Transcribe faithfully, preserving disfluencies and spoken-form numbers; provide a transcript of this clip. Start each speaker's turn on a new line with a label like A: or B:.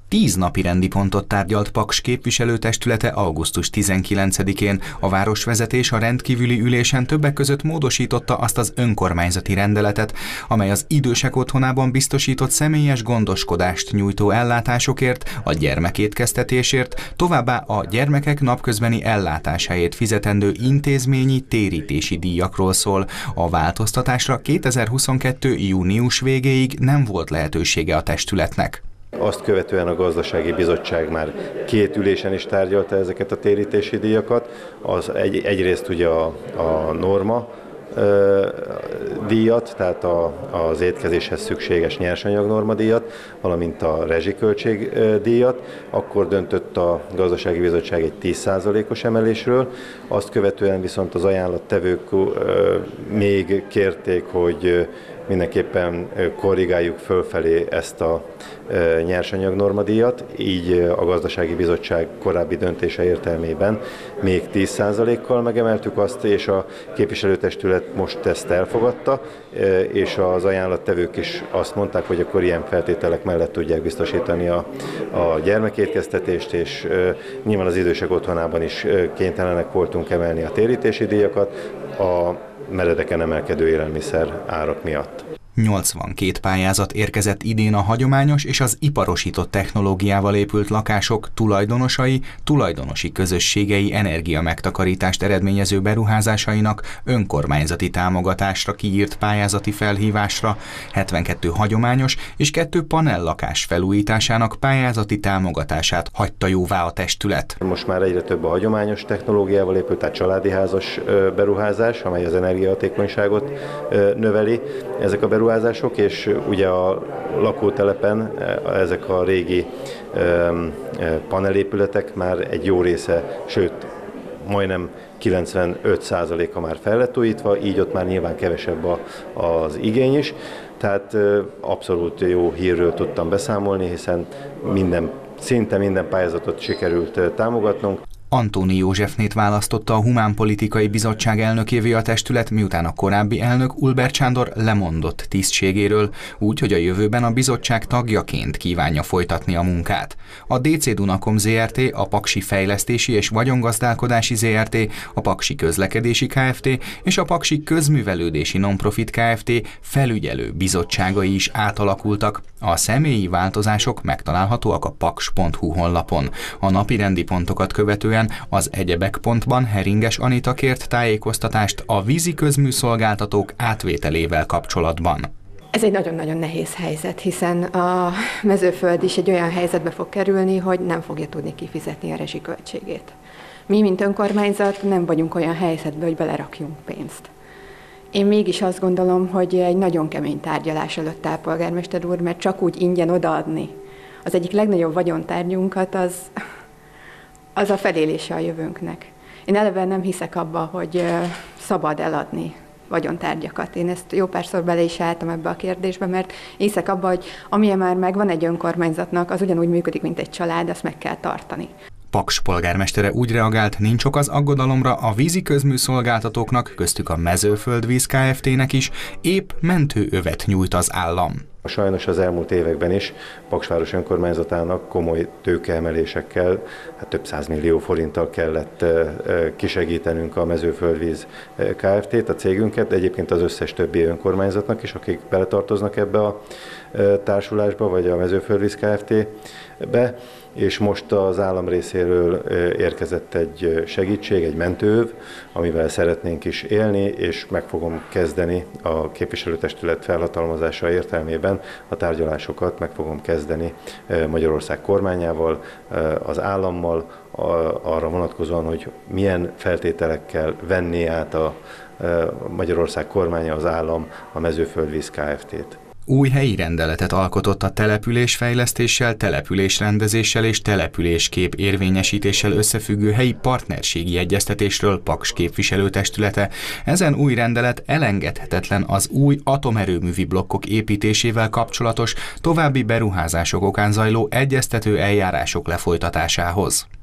A: Tíz napirendi pontot tárgyalt Paks képviselőtestülete augusztus tizenkilencedikén. A városvezetés a rendkívüli ülésen többek között módosította azt az önkormányzati rendeletet, amely az idősek otthonában biztosított személyes gondoskodást nyújtó ellátásokért, a gyermekétkeztetésért, továbbá a gyermekek napközbeni ellátásáért fizetendő intézményi térítési díjakról szól. A változtatásra kétezer-huszonkettő. június végéig nem volt lehetősége a testületnek.
B: Azt követően a gazdasági bizottság már két ülésen is tárgyalta ezeket a térítési díjakat. Az egy, egyrészt ugye a, a norma ö, díjat, tehát a, az étkezéshez szükséges nyersanyagnorma díjat, valamint a rezsiköltség díjat. Akkor döntött a gazdasági bizottság egy tíz százalékos emelésről. Azt követően viszont az ajánlattevők ö, még kérték, hogy mindenképpen korrigáljuk fölfelé ezt a nyersanyagnormadíjat, így a gazdasági bizottság korábbi döntése értelmében még tíz százalékkal megemeltük azt, és a képviselőtestület most ezt elfogadta, és az ajánlattevők is azt mondták, hogy akkor ilyen feltételek mellett tudják biztosítani a, a gyermekétkeztetést, és nyilván az idősek otthonában is kénytelenek voltunk emelni a térítési díjakat a meredeken emelkedő élelmiszer árak miatt.
A: nyolcvankét pályázat érkezett idén a hagyományos és az iparosított technológiával épült lakások tulajdonosai, tulajdonosi közösségei energiamegtakarítást eredményező beruházásainak önkormányzati támogatásra kiírt pályázati felhívásra, hetvenkettő hagyományos és kettő panellakás felújításának pályázati támogatását hagyta jóvá a testület.
B: Most már egyre több a hagyományos technológiával épült, tehát családi házas beruházás, amely az energiahatékonyságot növeli. Ezek a beruházások és ugye a lakótelepen ezek a régi panelépületek már egy jó része, sőt majdnem kilencvenöt százaléka már fel lett újítva, így ott már nyilván kevesebb a, az igény is. Tehát abszolút jó hírről tudtam beszámolni, hiszen minden, szinte minden pályázatot sikerült támogatnunk.
A: Antóni Józsefnét választotta a Humánpolitikai Bizottság elnökévé a testület, miután a korábbi elnök Ulbert Sándor lemondott tisztségéről, úgy, hogy a jövőben a bizottság tagjaként kívánja folytatni a munkát. A dé cé Dunakom zé er té, a Paksi Fejlesztési és Vagyongazdálkodási zé er té, a Paksi Közlekedési Kft. És a Paksi Közművelődési Nonprofit Kft. Felügyelő bizottságai is átalakultak. A személyi változások megtalálhatóak a paks pont hu honlapon. A napirendi pontokat követően az egyebek pontban Heringes Anita kért tájékoztatást a vízi közműszolgáltatók átvételével kapcsolatban.
C: Ez egy nagyon-nagyon nehéz helyzet, hiszen a Mezőföld is egy olyan helyzetbe fog kerülni, hogy nem fogja tudni kifizetni a rezsiköltségét. Mi, mint önkormányzat, nem vagyunk olyan helyzetben, hogy belerakjunk pénzt. Én mégis azt gondolom, hogy egy nagyon kemény tárgyalás előtt áll, polgármester úr, mert csak úgy ingyen odaadni az egyik legnagyobb vagyontárgyunkat, az... az a felélése a jövőnknek. Én eleve nem hiszek abba, hogy szabad eladni vagyontárgyakat. Én ezt jó párszor bele is álltam ebbe a kérdésbe, mert hiszek abba, hogy amilyen már megvan egy önkormányzatnak, az ugyanúgy működik, mint egy család, azt meg kell tartani.
A: Paks polgármestere úgy reagált, nincs ok az aggodalomra, a vízi közműszolgáltatóknak, köztük a Mezőföldvíz Kft-nek is épp mentőövet nyújt az állam.
B: Sajnos az elmúlt években is Paks város önkormányzatának komoly tőkeemelésekkel, hát több százmillió forinttal kellett kisegítenünk a Mezőföldvíz Kft-t, a cégünket, de egyébként az összes többi önkormányzatnak is, akik beletartoznak ebbe a társulásba, vagy a Mezőföldvíz Kft-be, és most az állam részéről érkezett egy segítség, egy mentőöv, amivel szeretnénk is élni, és meg fogom kezdeni a képviselőtestület felhatalmazása értelmében a tárgyalásokat, meg fogom kezdeni Magyarország kormányával, az állammal, arra vonatkozóan, hogy milyen feltételekkel venné át a Magyarország kormánya, az állam a Mezőföldvíz Kft-t.
A: Új helyi rendeletet alkotott a településfejlesztéssel, településrendezéssel és településkép érvényesítéssel összefüggő helyi partnerségi egyeztetésről Paks képviselőtestülete. Ezen új rendelet elengedhetetlen az új atomerőművi blokkok építésével kapcsolatos további beruházások okán zajló egyeztető eljárások lefolytatásához.